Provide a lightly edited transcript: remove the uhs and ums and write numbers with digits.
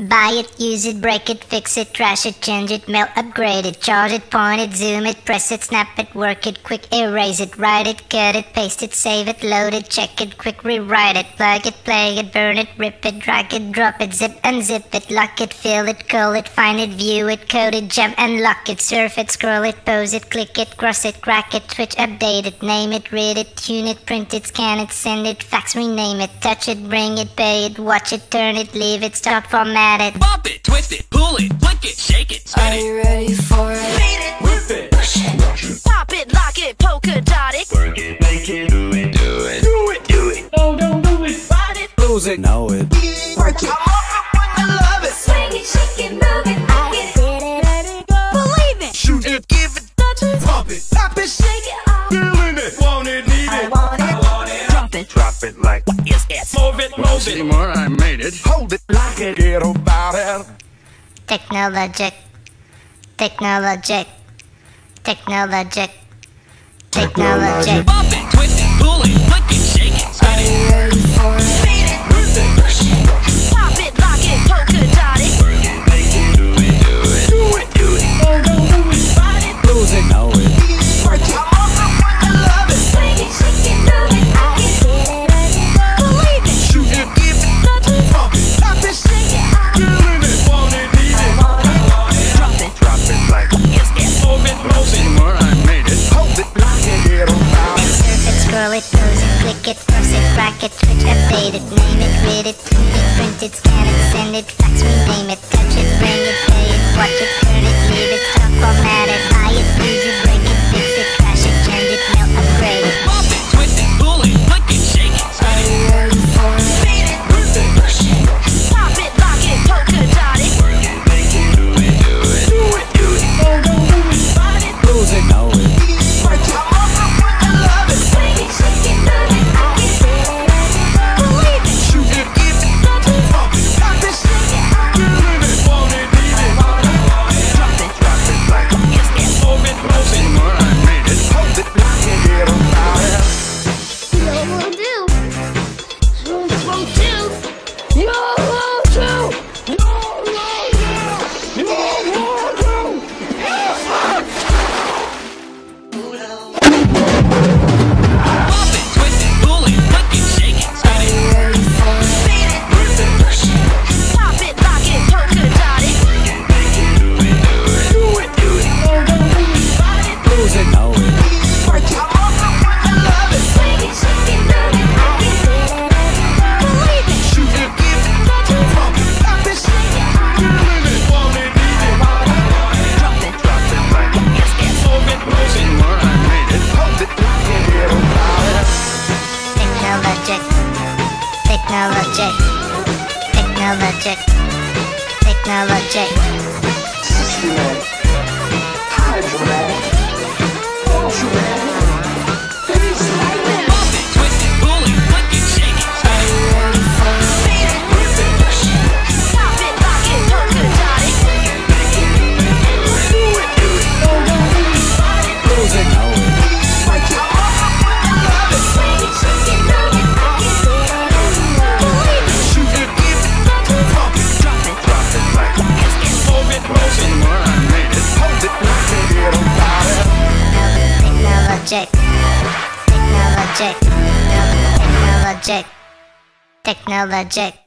Buy it, use it, break it, fix it, trash it, change it, melt, upgrade it, charge it, point it, zoom it, press it, snap it, work it, quick erase it, write it, cut it, paste it, save it, load it, check it, quick rewrite it, plug it, play it, burn it, rip it, drag it, drop it, zip, unzip it, lock it, fill it, call it, find it, view it, code it, jump and lock it, surf it, scroll it, pose it, click it, cross it, crack it, switch, update it, name it, read it, tune it, print it, scan it, send it, fax, rename it, touch it, bring it, pay it, watch it, turn it, leave it, stop, format it. Bop it, twist it, pull it, flick it, shake it, spin it. Are you ready for it? Beat it, whip it, push it, Pop it, lock it, polka dot it. work it, make it, do it, do it, do it, do it. Oh, don't do it, ride it, Lose it, know it. work it. I'm off it when you love it. Swing it, shake it, move it, I get it, let it go. Believe it, Shoot it, give it, touch it, pump it, pop it, shake shake it off. feeling it, want it, need I it, want it, drop it, like yes, move it, move it. More, I made it. Hold it like it, get about it. Technologic, Technologic, Technologic, Technologic. Bop it, twist it, pull it, flick it, shake it, spin Are it. you ready for it? Beat it, whip it, push it, Pop it, lock it, polka dot it. work it, make it, do it, do it, do it, do it. Oh, don't do it, ride it, Lose it, know it. work it. I'm off it when you love it. Swing it, shake it, move it, I get it, let it go. Believe it, Shoot it, give it, touch it, pump it, pop it, shake it, feeling it, want it, need it, drop it, like yes, move it, move it. More, I made it. Hold it like it, get about it. Surf it, scroll it, pose it, click it, cross it, crack it, switch, update it, name it, read it, tune it, print it, scan it, send it, fax, rename it, touch it, bring it, pay it, watch it, turn it, leave it, stop, format it, buy it, use it, break it, fix it, trash it, change it, melt, upgrade it. Bop it, twist it, pull it, flick it, shake it, spin are it. you ready for it? Beat it, whip it, push it, Pop it, lock it, polka dot it. work it, make it, do it, do it, do it, do it. Oh, don't do it, ride it, Lose it, know it. work it. I'm off it when you love it. Swing it, shake it, move it, I get it, let it go. Believe it, Shoot it, give it, touch it, pump it, pop it, shake it, feeling it, want it, need it, drop it, like yes, move it, move it. More, I made it. Hold it like it, get about it. Bop it, twist it, pull it, flick it, shake it, spin it. ready for it? Beat it, whip it, push it, Pop it, lock it, polka dot it. make it, do it, do it, do it, do it. Oh, don't do it, ride it, Lose it, know it. work it. I'm off it when you love it. Swing it, shake it, move it, I get it, let it go. Believe it, Shoot it, give it, touch it, pump it, pop it, shake it, feeling it, want it, need it, drop it, like yes, move it, move it. More, I made it. Hold it like it, get about it. Technologic, Technologic, Technologic, Technologic. Systematic, hydromatic, ultramatic, bass lightning. Bop it, twist it, pull it, flick it, shake it, spin it. ready for it? Beat it, whip it, push it, Pop it, lock it, polka dot it. make it, do it, do it. Oh, don't do it, ride it, Lose it, know it. work it. I'm off it when you love it. Swing it, shake it, move it, I get it, let it go. Believe it, Shoot it, give it, touch it, pump it, drop it, like yes, move it, move it. More, I made it. Hold it like it, get about it. Technologic, Technologic, Technologic, Technologic.